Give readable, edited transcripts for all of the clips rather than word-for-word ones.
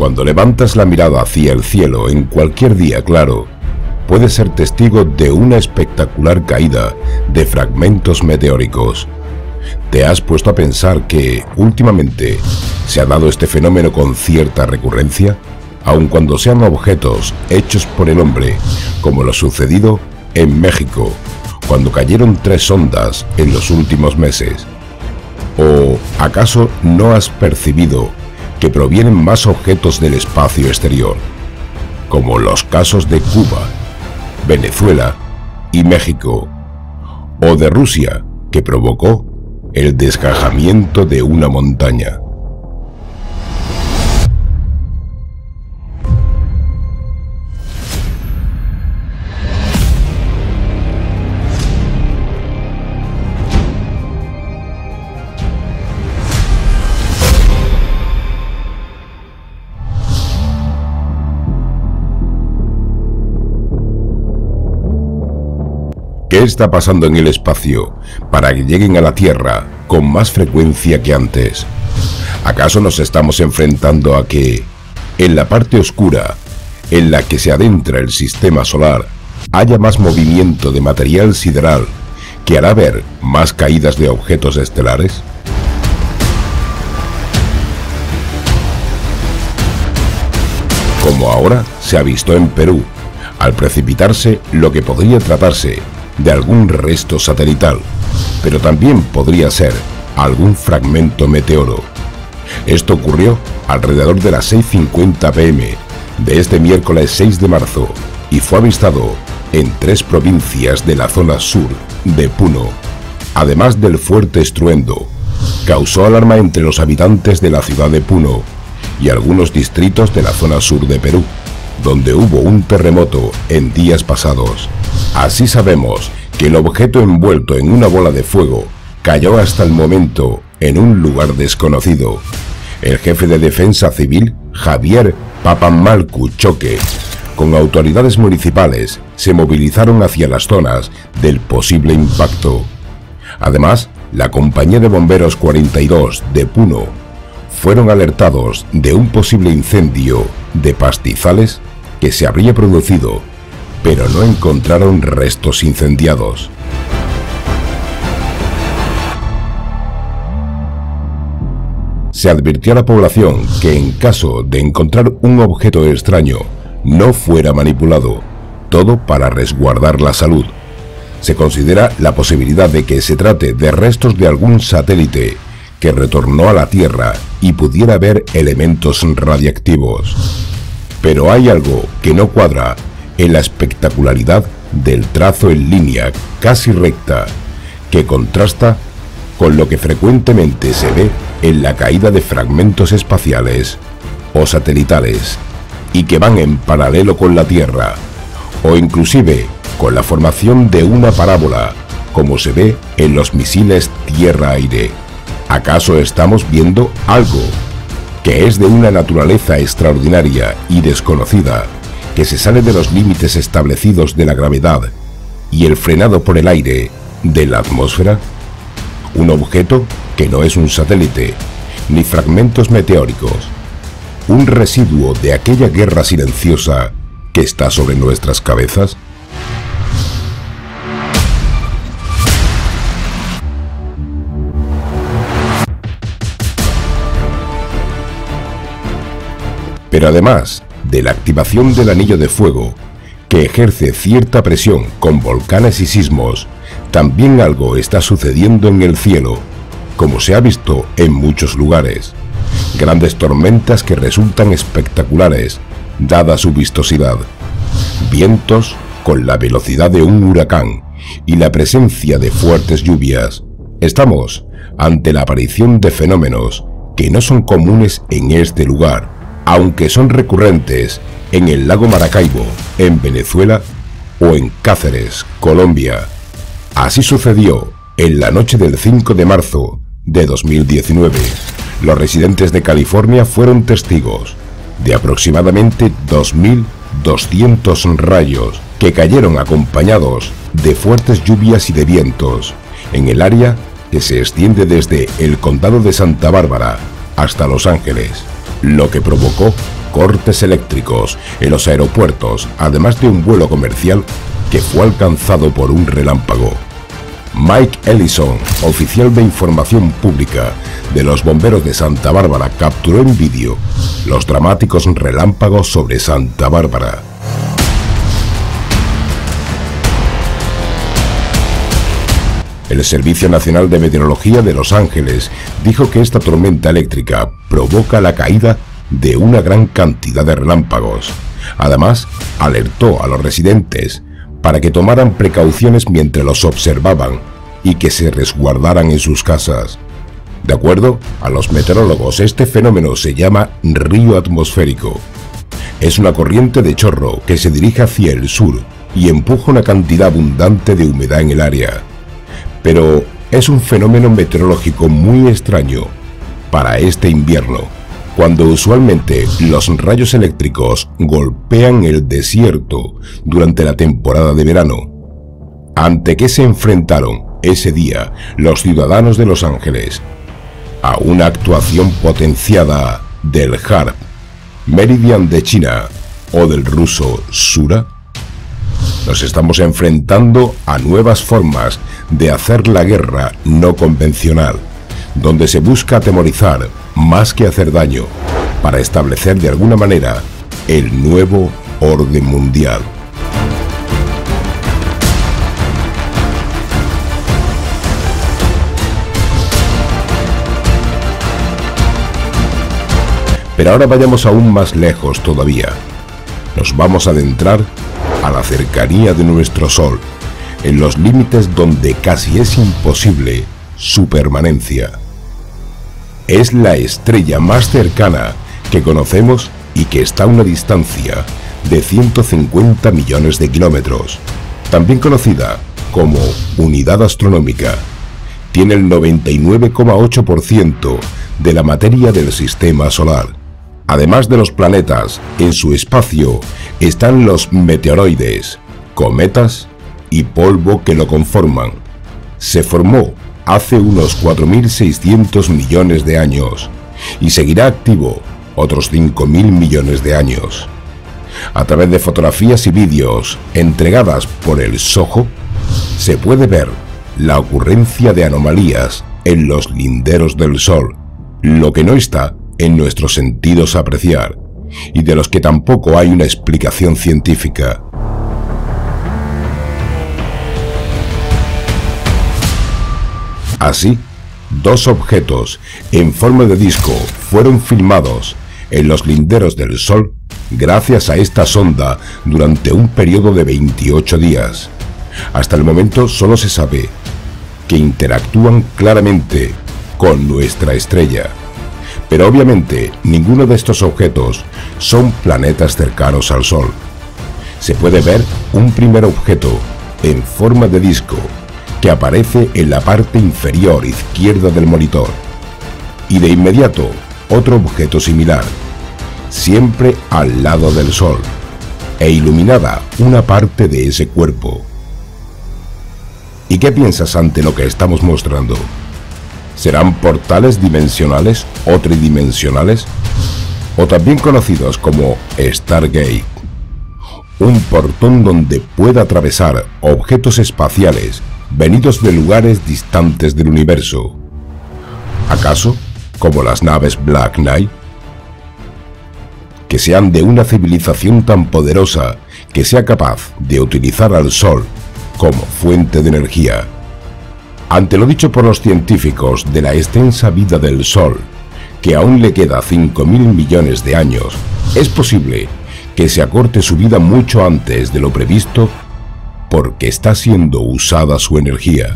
Cuando levantas la mirada hacia el cielo en cualquier día claro, puedes ser testigo de una espectacular caída de fragmentos meteóricos. ¿Te has puesto a pensar que, últimamente, se ha dado este fenómeno con cierta recurrencia, aun cuando sean objetos hechos por el hombre, como lo sucedido en México, cuando cayeron 3 ondas en los últimos meses? ¿O acaso no has percibido que provienen más objetos del espacio exterior, como los casos de Cuba, Venezuela y México, o de Rusia, que provocó el desgajamiento de una montaña? ¿Qué está pasando en el espacio para que lleguen a la Tierra con más frecuencia que antes? ¿Acaso nos estamos enfrentando a que, en la parte oscura, en la que se adentra el sistema solar, haya más movimiento de material sideral que hará ver más caídas de objetos estelares? Como ahora se ha visto en Perú, al precipitarse lo que podría tratarse de algún resto satelital, pero también podría ser algún fragmento meteoro. Esto ocurrió alrededor de las 6:50 p.m. de este miércoles 6 de marzo y fue avistado en 3 provincias de la zona sur de Puno. Además del fuerte estruendo, causó alarma entre los habitantes de la ciudad de Puno y algunos distritos de la zona sur de Perú, donde hubo un terremoto en días pasados. Así sabemos que el objeto envuelto en una bola de fuego cayó hasta el momento en un lugar desconocido. El jefe de Defensa Civil, Javier Papamalcu Choque, con autoridades municipales, se movilizaron hacia las zonas del posible impacto. Además, la compañía de bomberos 42 de Puno fueron alertados de un posible incendio de pastizales que se habría producido, pero no encontraron restos incendiados. Se advirtió a la población que en caso de encontrar un objeto extraño, no fuera manipulado, todo para resguardar la salud. Se considera la posibilidad de que se trate de restos de algún satélite que retornó a la Tierra y pudiera haber elementos radiactivos. Pero hay algo que no cuadra en la espectacularidad del trazo en línea casi recta, que contrasta con lo que frecuentemente se ve en la caída de fragmentos espaciales o satelitales, y que van en paralelo con la Tierra, o inclusive con la formación de una parábola, como se ve en los misiles tierra-aire. ¿Acaso estamos viendo algo que es de una naturaleza extraordinaria y desconocida, que se sale de los límites establecidos de la gravedad y el frenado por el aire de la atmósfera? Un objeto que no es un satélite, ni fragmentos meteóricos, un residuo de aquella guerra silenciosa que está sobre nuestras cabezas. Pero además de la activación del anillo de fuego, que ejerce cierta presión con volcanes y sismos, también algo está sucediendo en el cielo, como se ha visto en muchos lugares. Grandes tormentas que resultan espectaculares, dada su vistosidad. Vientos con la velocidad de un huracán y la presencia de fuertes lluvias. Estamos ante la aparición de fenómenos que no son comunes en este lugar, aunque son recurrentes en el lago Maracaibo, en Venezuela, o en Cáceres, Colombia. Así sucedió en la noche del 5 de marzo de 2019. Los residentes de California fueron testigos de aproximadamente 2.200 rayos que cayeron acompañados de fuertes lluvias y de vientos en el área que se extiende desde el condado de Santa Bárbara hasta Los Ángeles, lo que provocó cortes eléctricos en los aeropuertos, además de un vuelo comercial que fue alcanzado por un relámpago. Mike Ellison, oficial de información pública de los bomberos de Santa Bárbara, capturó en vídeo los dramáticos relámpagos sobre Santa Bárbara. El Servicio Nacional de Meteorología de Los Ángeles dijo que esta tormenta eléctrica provoca la caída de una gran cantidad de relámpagos. Además, alertó a los residentes para que tomaran precauciones mientras los observaban y que se resguardaran en sus casas. De acuerdo a los meteorólogos, este fenómeno se llama río atmosférico. Es una corriente de chorro que se dirige hacia el sur y empuja una cantidad abundante de humedad en el área. Pero es un fenómeno meteorológico muy extraño para este invierno, cuando usualmente los rayos eléctricos golpean el desierto durante la temporada de verano. ¿Ante qué se enfrentaron ese día los ciudadanos de Los Ángeles? A una actuación potenciada del HAARP, Meridian de China o del ruso Sura. Nos estamos enfrentando a nuevas formas de hacer la guerra no convencional, donde se busca atemorizar más que hacer daño, para establecer de alguna manera el nuevo orden mundial. Pero ahora vayamos aún más lejos todavía. Nos vamos a adentrar a la cercanía de nuestro Sol, en los límites donde casi es imposible su permanencia. Es la estrella más cercana que conocemos y que está a una distancia de 150 millones de kilómetros, también conocida como unidad astronómica. Tiene el 99,8% de la materia del sistema solar. Además de los planetas, en su espacio están los meteoroides, cometas y polvo que lo conforman. Se formó hace unos 4.600 millones de años y seguirá activo otros 5.000 millones de años. A través de fotografías y vídeos entregadas por el SOHO, se puede ver la ocurrencia de anomalías en los linderos del Sol, lo que no está en nuestros sentidos apreciar, y de los que tampoco hay una explicación científica. Así, dos objetos en forma de disco fueron filmados en los linderos del Sol gracias a esta sonda durante un periodo de 28 días. Hasta el momento solo se sabe que interactúan claramente con nuestra estrella. Pero obviamente ninguno de estos objetos son planetas cercanos al Sol. Se puede ver un primer objeto en forma de disco que aparece en la parte inferior izquierda del monitor, y de inmediato otro objeto similar, siempre al lado del Sol, e iluminada una parte de ese cuerpo. ¿Y qué piensas ante lo que estamos mostrando? ¿Serán portales dimensionales o tridimensionales? O también conocidos como Stargate, un portón donde pueda atravesar objetos espaciales venidos de lugares distantes del universo. ¿Acaso como las naves Black Knight? Que sean de una civilización tan poderosa que sea capaz de utilizar al Sol como fuente de energía. Ante lo dicho por los científicos de la extensa vida del Sol, que aún le queda 5.000 millones de años, es posible que se acorte su vida mucho antes de lo previsto porque está siendo usada su energía.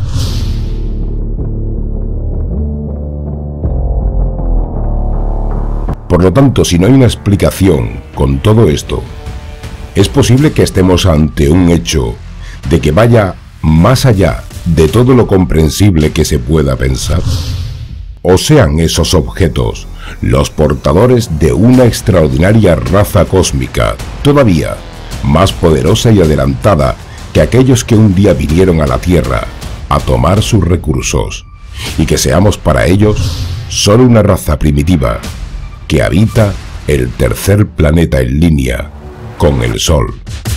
Por lo tanto, si no hay una explicación con todo esto, es posible que estemos ante un hecho de que vaya más allá de todo lo comprensible que se pueda pensar. O sean esos objetos los portadores de una extraordinaria raza cósmica, todavía más poderosa y adelantada que aquellos que un día vinieron a la Tierra a tomar sus recursos, y que seamos para ellos solo una raza primitiva que habita el tercer planeta en línea con el Sol.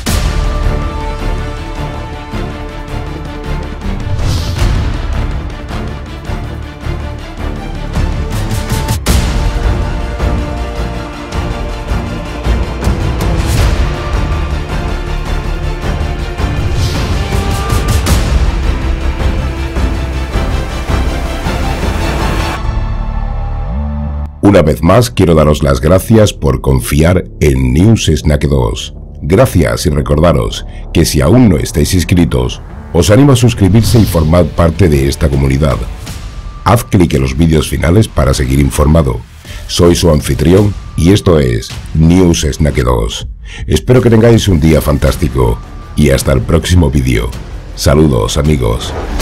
Una vez más quiero daros las gracias por confiar en NewsSnack 2. Gracias y recordaros que si aún no estáis inscritos, os animo a suscribirse y formar parte de esta comunidad. Haz clic en los vídeos finales para seguir informado. Soy su anfitrión y esto es NewsSnack 2. Espero que tengáis un día fantástico y hasta el próximo vídeo. Saludos amigos.